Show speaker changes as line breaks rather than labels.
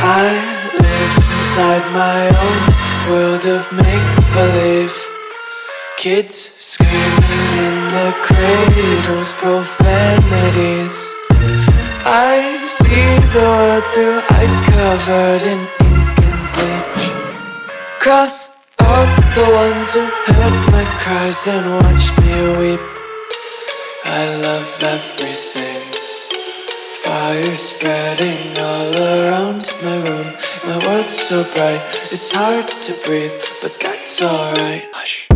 I live inside my own world of make-believe. Kids screaming in their cradles, profanities. I see the world through eyes covered in ink and bleach. Cross out the ones who heard my cries and watched me weep. I love everything. Fire spreading all around my room. My world's so bright, it's hard to breathe, but that's alright. Hush.